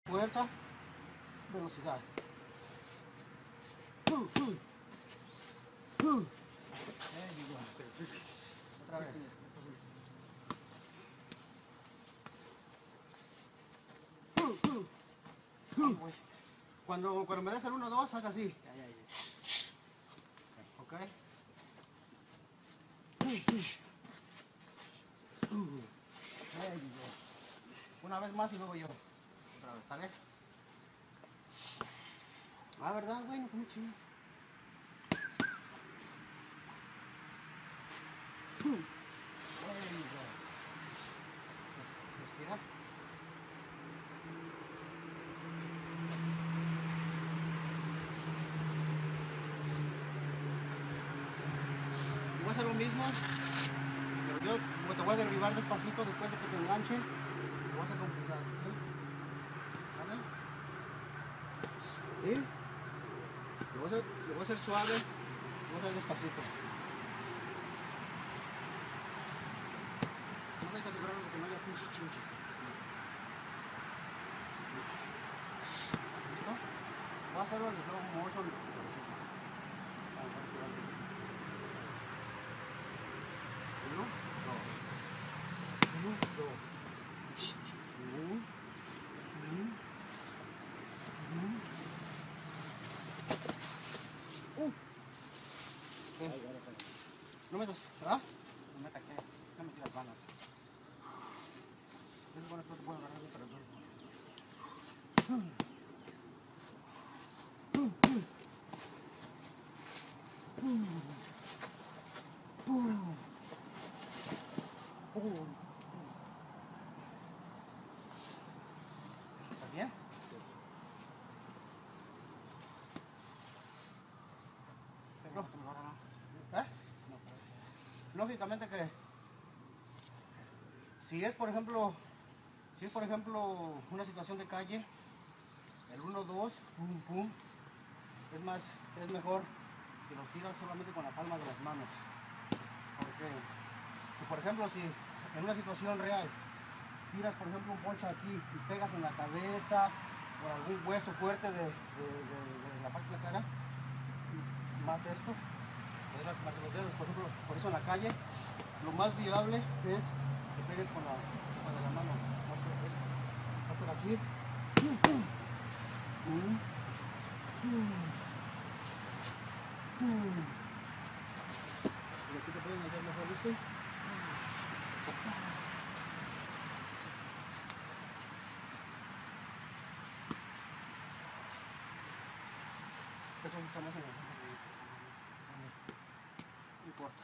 Fuerza, velocidad. Otra vez. Cuando me des el 1, 2, haga así. Ok. Una vez más y luego yo. Otra vez, ¿sale? Ah, ¿verdad, güey? No fue muy chido. Respira. Voy a hacer lo mismo, pero yo te voy a derribar despacito después de que te enganche. Lo voy a hacer con cuidado, ¿sí? ¿Vale? ¿Sí? Lo voy a hacer suave, lo voy a hacer despacito. No hay que asegurarnos de que no haya pinches chinches. ¿Listo? Voy a hacerlo en slow motion. Uno, dos. Uno, dos. No me das, ¿ah? No me ataqué, no me tiras balas. Es bueno, después te puedo agarrar para el dolor. ¿Estás bien? ¿Eh? Lógicamente que si es por ejemplo una situación de calle, el 1, 2, pum, pum, es mejor si lo tiras solamente con la palma de las manos. Porque si por ejemplo si en una situación real tiras por ejemplo un poncho aquí y pegas en la cabeza o algún hueso fuerte de la parte de la cara, más esto, de los dedos, por ejemplo, por eso en la calle, lo más viable es que pegues con la de la mano. No sé, esto. Va a estar aquí. Y aquí te pueden hacer mejor, ¿viste? Esto está más en el... No importa.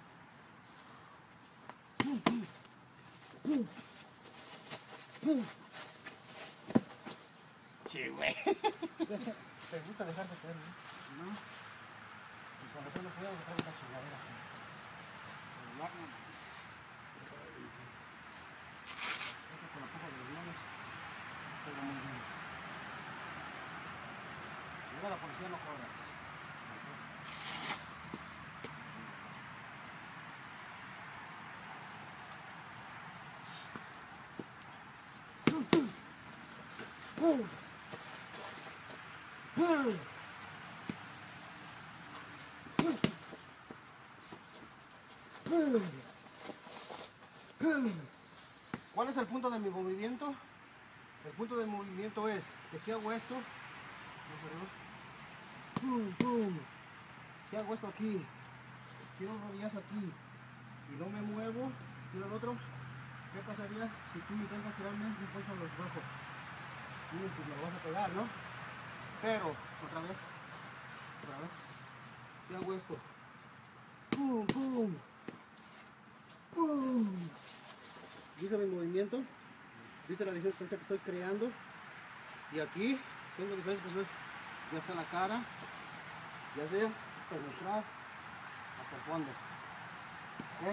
Sí, güey. ¿Te gusta dejar de caer, no? Y cuando yo no puedo, me traigo una chingadera. Con la copa de los manos, pero muy bien. Llega la policía, no corras. ¿Cuál es el punto de mi movimiento? El punto de movimiento es que si hago esto, si hago esto aquí, tiro un rodillazo aquí y no me muevo, tiro el otro, ¿qué pasaría si tú intentas tirarme un poncho a los bajos? Pues me lo vas a pegar, ¿no? Pero, otra vez, si hago esto, pum, pum, pum, ¿viste mi movimiento? ¿Viste la distancia que estoy creando? Y aquí tengo diferentes posiciones, ya sea la cara, ya sea penetrar hasta el fondo. ¿Eh?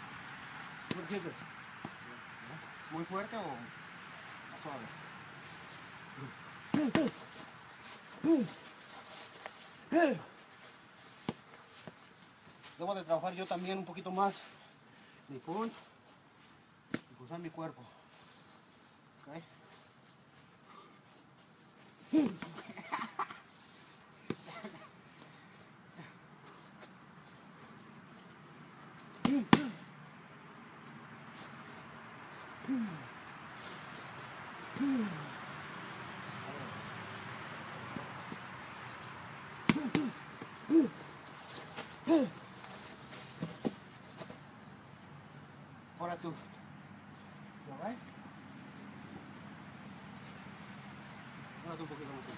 ¿Qué sientes? ¿Muy fuerte o más suave? Debo de trabajar yo también un poquito más mi punch, impulsar mi cuerpo. ¿Okay? Ahora tú. ¿Alright? Ahora tú un poquito más.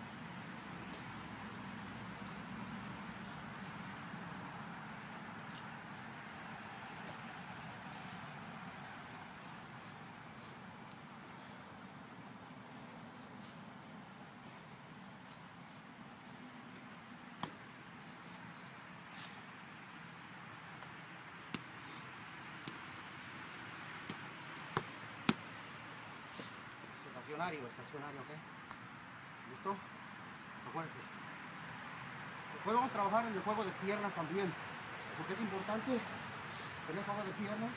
Estacionario, ¿ok? ¿Listo? Acuérdate. Después vamos a trabajar en el juego de piernas también, porque es importante tener juego de piernas,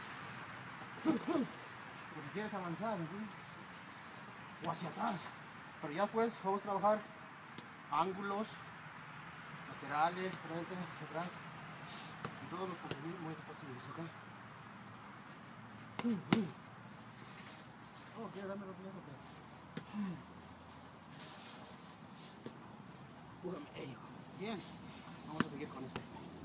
porque quieres avanzar, ¿entiendes? O hacia atrás. Pero ya después vamos a trabajar ángulos, laterales, frente, hacia atrás, y todos los movimientos posibles, ¿ok? Oh, ¿quieres darme los pies? Ok. Puro medio. Bien, vamos a seguir con este.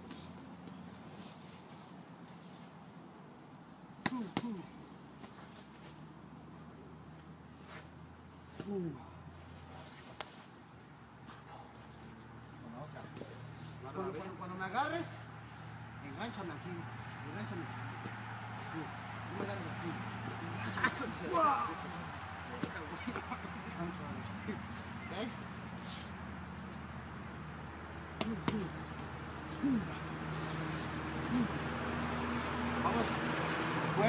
Cuando me agarres, engánchame aquí. Engánchame aquí. No me agarres aquí. Engánchame. Wow. ¿Ok? Vamos. Después.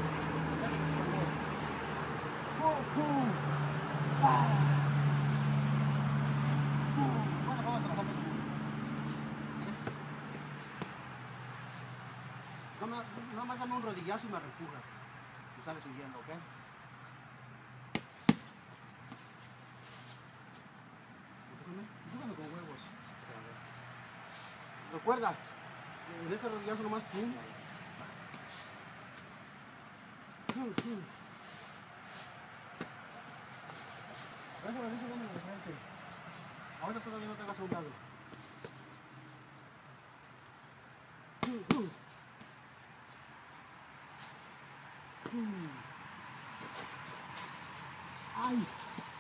Bueno, vamos a trabajar más. Nada más dame un rodillazo y me reempujas. Y sales huyendo, ¿ok? Empújame con huevos. Recuerda, en este rodillazo nomás pum. Eso lo dice de frente. Ahorita todavía no te hagas a un lado. ¡Ay!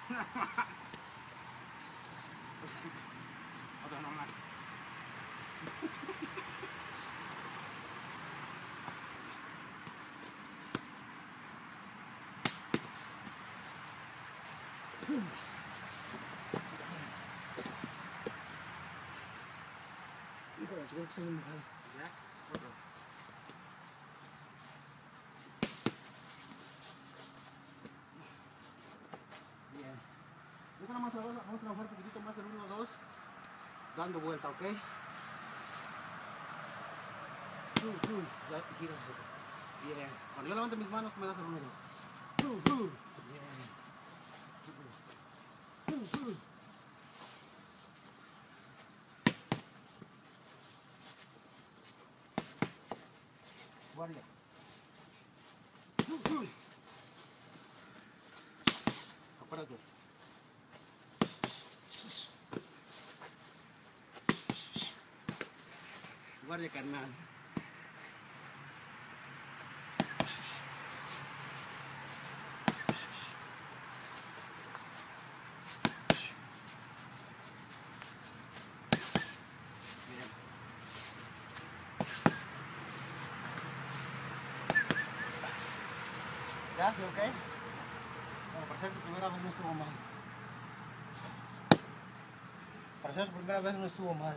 Otra nomás. Híjole, chico, que estoy muy mojado. ¿Ya? Otro. Bien. Ahorita vamos a trabajar un poquitito más el 1-2, dando vuelta, ¿ok? Ya giras. Bien. Cuando yo levante mis manos, tú me das el 1-2. Bien. Guardia. Apárate. Guardia, carnal. ¿Ya? ¿Sí, ok? Bueno, para ser tu primera vez no estuvo mal. Para ser su primera vez no estuvo mal.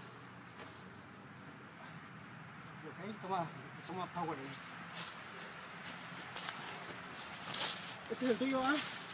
¿Ok? Toma power ahí. Este es el tuyo, ¿ah?